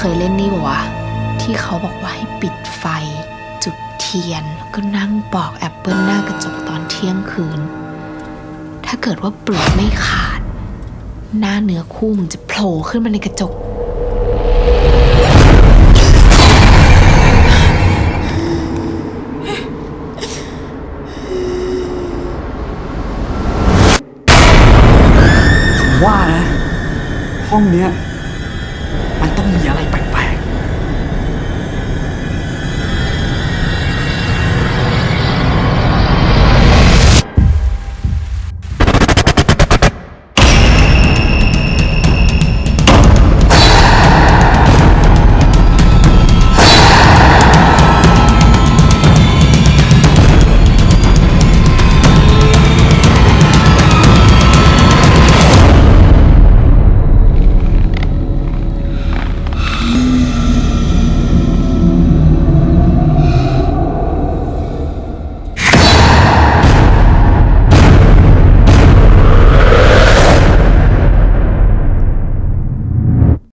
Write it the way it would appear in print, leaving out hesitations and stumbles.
ยเล่นนี่ปะวะที่เขาบอกว่าให้ปิดไฟจุดเทียนแล้วก็นั่งปอกแอปเปิลหน้ากระจกตอนเที่ยงคืนถ้าเกิดว่าเปลือกไม่ขาดหน้าเนื้อคู่มึงจะโผล่ขึ้นมาในกระจกว่านะห้องเนี้ยมันต้องมีอะไรแป